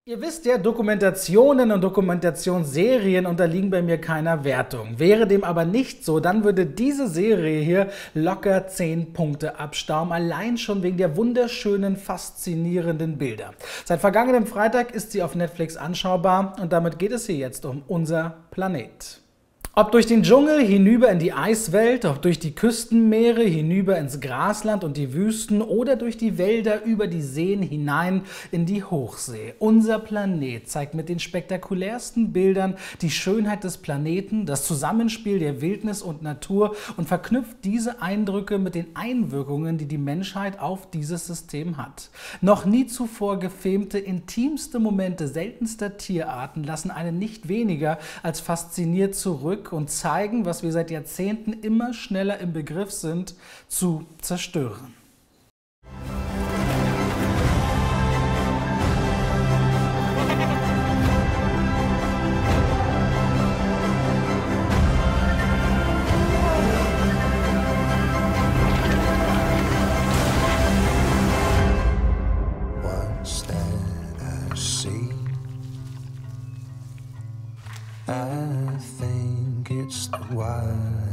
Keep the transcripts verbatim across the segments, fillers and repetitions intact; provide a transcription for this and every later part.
Ihr wisst ja, Dokumentationen und Dokumentationsserien unterliegen bei mir keiner Wertung. Wäre dem aber nicht so, dann würde diese Serie hier locker zehn Punkte abstauben, allein schon wegen der wunderschönen, faszinierenden Bilder. Seit vergangenem Freitag ist sie auf Netflix anschaubar und damit geht es hier jetzt um Unser Planet. Ob durch den Dschungel hinüber in die Eiswelt, ob durch die Küstenmeere hinüber ins Grasland und die Wüsten oder durch die Wälder über die Seen hinein in die Hochsee. Unser Planet zeigt mit den spektakulärsten Bildern die Schönheit des Planeten, das Zusammenspiel der Wildnis und Natur und verknüpft diese Eindrücke mit den Einwirkungen, die die Menschheit auf dieses System hat. Noch nie zuvor gefilmte, intimste Momente seltenster Tierarten lassen einen nicht weniger als fasziniert zurück und zeigen, was wir seit Jahrzehnten immer schneller im Begriff sind, zu zerstören. I think it's the wild.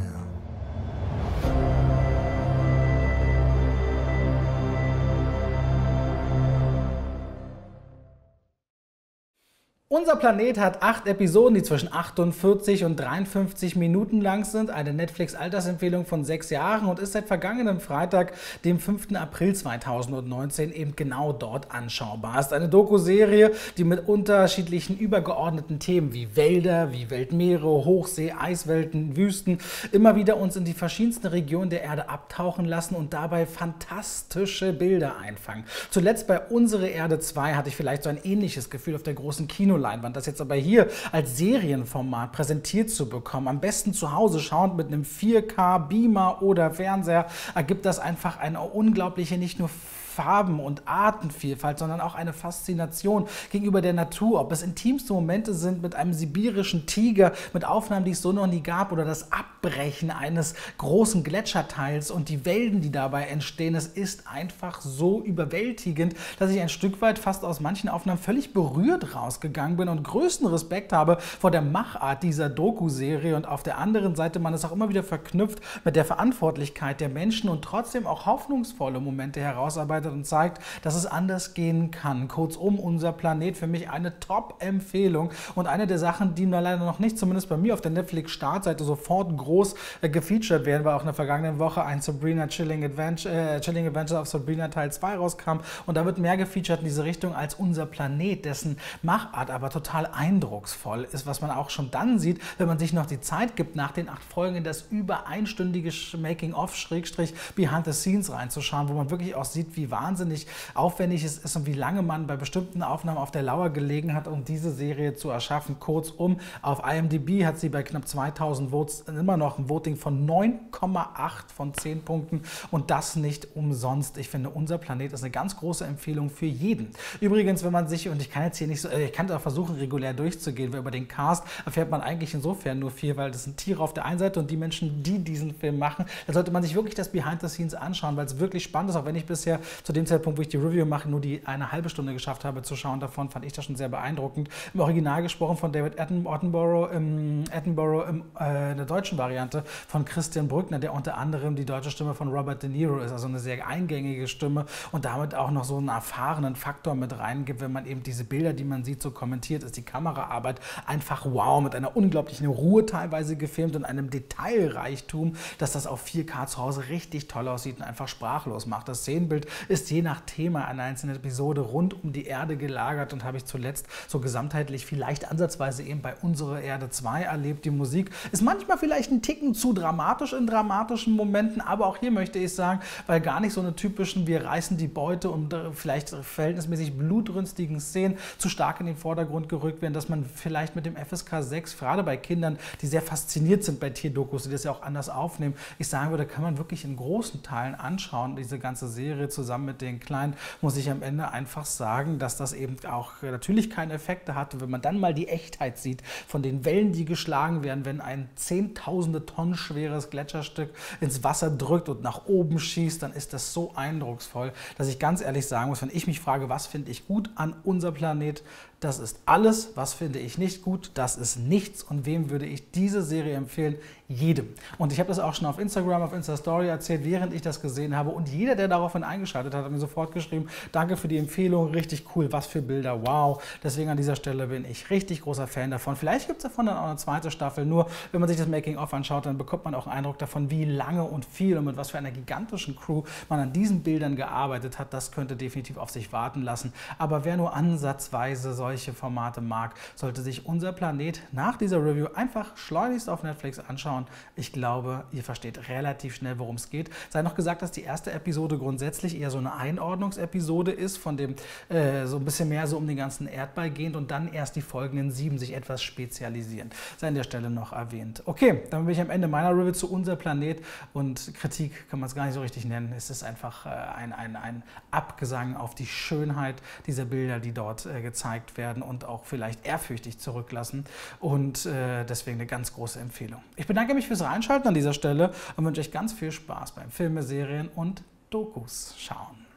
Unser Planet hat acht Episoden, die zwischen achtundvierzig und dreiundfünfzig Minuten lang sind. Eine Netflix-Altersempfehlung von sechs Jahren und ist seit vergangenem Freitag, dem fünften April zweitausendneunzehn, eben genau dort anschaubar. Es ist eine Doku-Serie, die mit unterschiedlichen übergeordneten Themen wie Wälder, wie Weltmeere, Hochsee, Eiswelten, Wüsten immer wieder uns in die verschiedensten Regionen der Erde abtauchen lassen und dabei fantastische Bilder einfangen. Zuletzt bei Unsere Erde zwei hatte ich vielleicht so ein ähnliches Gefühl auf der großen Kino Leinwand, das jetzt aber hier als Serienformat präsentiert zu bekommen, am besten zu Hause schauend mit einem vier K Beamer oder Fernseher, ergibt das einfach eine unglaubliche, nicht nur Farben- und Artenvielfalt, sondern auch eine Faszination gegenüber der Natur. Ob es intimste Momente sind mit einem sibirischen Tiger, mit Aufnahmen, die es so noch nie gab, oder das Abbrechen eines großen Gletscherteils und die Wellen, die dabei entstehen. Es ist einfach so überwältigend, dass ich ein Stück weit fast aus manchen Aufnahmen völlig berührt rausgegangen bin und größten Respekt habe vor der Machart dieser Doku-Serie und auf der anderen Seite man es auch immer wieder verknüpft mit der Verantwortlichkeit der Menschen und trotzdem auch hoffnungsvolle Momente herausarbeitet und zeigt, dass es anders gehen kann. Kurzum, Unser Planet für mich eine Top-Empfehlung und eine der Sachen, die nur leider noch nicht, zumindest bei mir auf der Netflix-Startseite, sofort groß äh, gefeatured werden, weil auch in der vergangenen Woche ein Sabrina Chilling Adventure, äh, Chilling Adventures of Sabrina Teil zwei rauskam und da wird mehr gefeatured in diese Richtung als Unser Planet, dessen Machart aber total eindrucksvoll ist, was man auch schon dann sieht, wenn man sich noch die Zeit gibt, nach den acht Folgen in das über einstündige Making-of, Schrägstrich Behind the Scenes reinzuschauen, wo man wirklich auch sieht, wie wahnsinnig aufwendig es ist und wie lange man bei bestimmten Aufnahmen auf der Lauer gelegen hat, um diese Serie zu erschaffen. Kurzum, auf I M D B hat sie bei knapp zweitausend Votes immer noch ein Voting von neun Komma acht von zehn Punkten und das nicht umsonst. Ich finde, Unser Planet ist eine ganz große Empfehlung für jeden. Übrigens, wenn man sich, und ich kann jetzt hier nicht so, ich kann auch versuchen, regulär durchzugehen, weil über den Cast erfährt man eigentlich insofern nur viel, weil das sind Tiere auf der einen Seite und die Menschen, die diesen Film machen, da sollte man sich wirklich das Behind the Scenes anschauen, weil es wirklich spannend ist, auch wenn ich bisher zu dem Zeitpunkt, wo ich die Review mache, nur die eine halbe Stunde geschafft habe zu schauen. Davon fand ich das schon sehr beeindruckend. Im Original gesprochen von David Attenborough, im, Attenborough im, äh, in der deutschen Variante von Christian Brückner, der unter anderem die deutsche Stimme von Robert De Niro ist, also eine sehr eingängige Stimme und damit auch noch so einen erfahrenen Faktor mit reingibt, wenn man eben diese Bilder, die man sieht, so kommentiert, ist die Kameraarbeit einfach wow, mit einer unglaublichen Ruhe teilweise gefilmt und einem Detailreichtum, dass das auf vier K zu Hause richtig toll aussieht und einfach sprachlos macht. Das Szenenbild ist je nach Thema einer einzelnen Episode rund um die Erde gelagert und habe ich zuletzt so gesamtheitlich vielleicht ansatzweise eben bei Unsere Erde zwei erlebt. Die Musik ist manchmal vielleicht ein Ticken zu dramatisch in dramatischen Momenten, aber auch hier möchte ich sagen, weil gar nicht so eine typischen wir reißen die Beute und vielleicht verhältnismäßig blutrünstigen Szenen zu stark in den Vordergrund gerückt werden, dass man vielleicht mit dem F S K sechs, gerade bei Kindern, die sehr fasziniert sind bei Tierdokus, die das ja auch anders aufnehmen, ich sagen würde, kann man wirklich in großen Teilen anschauen, diese ganze Serie zusammen zusammen mit den Kleinen, muss ich am Ende einfach sagen, dass das eben auch natürlich keine Effekte hatte. Wenn man dann mal die Echtheit sieht von den Wellen, die geschlagen werden, wenn ein zehntausende Tonnen schweres Gletscherstück ins Wasser drückt und nach oben schießt, dann ist das so eindrucksvoll, dass ich ganz ehrlich sagen muss, wenn ich mich frage, was finde ich gut an Unser Planet, das ist alles. Was finde ich nicht gut, das ist nichts. Und wem würde ich diese Serie empfehlen? Jedem. Und ich habe das auch schon auf Instagram, auf Insta-Story erzählt, während ich das gesehen habe. Und jeder, der daraufhin eingeschaltet hat, hat mir sofort geschrieben, danke für die Empfehlung, richtig cool, was für Bilder, wow. Deswegen an dieser Stelle bin ich richtig großer Fan davon. Vielleicht gibt es davon dann auch eine zweite Staffel. Nur, wenn man sich das Making-of anschaut, dann bekommt man auch einen Eindruck davon, wie lange und viel und mit was für einer gigantischen Crew man an diesen Bildern gearbeitet hat. Das könnte definitiv auf sich warten lassen. Aber wer nur ansatzweise solche Formate mag, sollte sich Unser Planet nach dieser Review einfach schleunigst auf Netflix anschauen. Ich glaube, ihr versteht relativ schnell, worum es geht. Sei noch gesagt, dass die erste Episode grundsätzlich eher so eine Einordnungsepisode ist, von dem äh, so ein bisschen mehr so um den ganzen Erdball gehend und dann erst die folgenden sieben sich etwas spezialisieren. Sei an der Stelle noch erwähnt. Okay, dann bin ich am Ende meiner Review zu Unser Planet und Kritik kann man es gar nicht so richtig nennen. Es ist einfach äh, ein, ein, ein Abgesang auf die Schönheit dieser Bilder, die dort äh, gezeigt werden und auch vielleicht ehrfürchtig zurücklassen und äh, deswegen eine ganz große Empfehlung. Ich bedanke mich fürs Reinschalten an dieser Stelle und wünsche euch ganz viel Spaß beim Filme, Serien und Dokus schauen.